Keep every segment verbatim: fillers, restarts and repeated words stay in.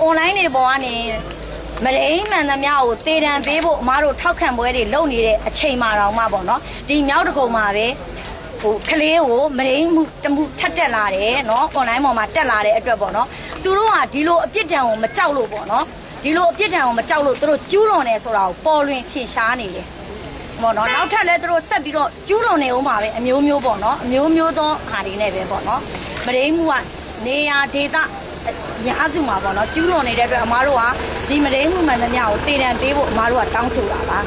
online တွေပေါ်ကနေမရိမှန်သမျှကိုတေတံပေးဖို့အမားတို့ထောက်ခံပွဲတွေလုပ်နေတဲ့အချိန်မှာတော့မှပေါ့နော်ဒီမြောက်တကုံမှာပဲဟိုကလေးကိုမရိမှုတမှုထက်တက်လာတယ်နော် online ပေါ်မှာတက်လာတဲ့အတွက်ပေါ့နော်သူတို့ကဒီလိုအပြစ်ဒဏ်ကိုမကြောက်လို့ပေါ့နော်ဒီလိုအပြစ်ဒဏ်ကိုမကြောက်လို့သူတို့ကျူးလွန်နေဆိုတာကိုပေါ်လွင်ထင်ရှားနေတယ်ပေါ့နော်နောက်ထပ်လည်းသူတို့ဆက်ပြီးတော့ကျူးလွန်နေအောင်ပါပဲအမျိုးမျိုးပေါ့နော်အမျိုးမျိုးသောဟာတွေနဲ့ပဲပေါ့နော်မရိမှုကနေရာဒေသညာစုမှာပေါ့နော်ကျူးလွန်နေတဲ့အတွက်အမားတို့ကဒီမရိမှုမှန်သမျှကိုတေတံပေးဖို့အမားတို့ကတောင်းဆိုတာပါ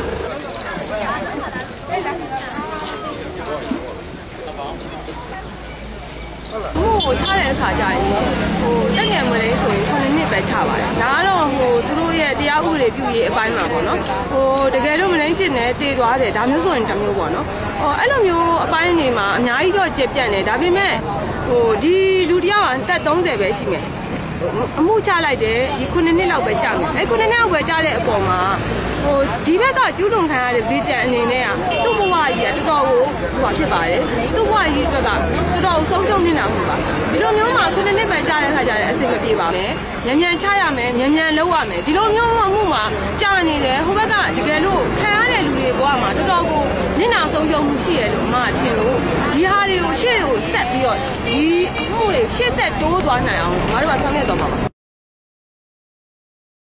ဟိုချတဲ့အခါကျရင်ဟိုတက်ငယ်မလေးဆိုရင်ခုနှစ်နှစ်ပဲချပါတယ်ဒါကတော့ဟိုသူတို့ရဲ့တရားဥပဒေပြုရေးအပိုင်းမှာပေါ့နော်ဟိုတကယ်လို့မလိမ့်ကျင်နဲ့တည်သွားတယ်ဒါမျိုးဆိုရင်တမျိုးပေါ့နော်ဟိုအဲ့လိုမျိုးအပိုင်းတွေမှာအများကြီးတော့ကျေပြန့်တယ်ဒါပေမဲ့ဟိုဒီလူတယောက်ကတက်သုံးဆယ်ပဲရှိမယ်အမှုချလိုက်တယ်ဒီခုနှစ်နှစ်လောက်ပဲကြာမယ်အဲခုနှစ်နှစ်လောက်ပဲကြာတဲ့အပေါ်မှာဟိုဒီဘက်ကကျူးလွန်ခံရတဲ့ဗီတန်အနေနဲ့ကသူ့ဘဝကြီးကတော်တော်ကိုဟိုဖြစ်ပါတယ်သူ့ဘဝကြီးအတွက်ကတော်တော်ဆုံးရှုံးနေတာဟုတ်ပါဒီလိုမျိုးမှာခုနှစ်နှစ်ပဲကြာတဲ့ခါကျတဲ့အဆင်မပြေပါမယ်မြန်မြန်ချရမယ်မြန်မြန်လုပ်ရမယ်ဒီလိုမျိုးမှမှုမှာကြာနေတယ်ဟိုဘက်ကတကယ်လို့ခံရတဲ့လူတွေဘဝမှာတော်တော်ကိုနစ်နာဆုံးရှုံးမှုရှိရလို့မှထင်လို့ဒီဟာတွေကိုရှေ့ကိုဆက်ပြီးတော့ဒီအမှုတွေရှေ့ဆက်တိုးသွားနိုင်အောင်ငါတို့ကဆောင်ရွက်တော့မှာပါ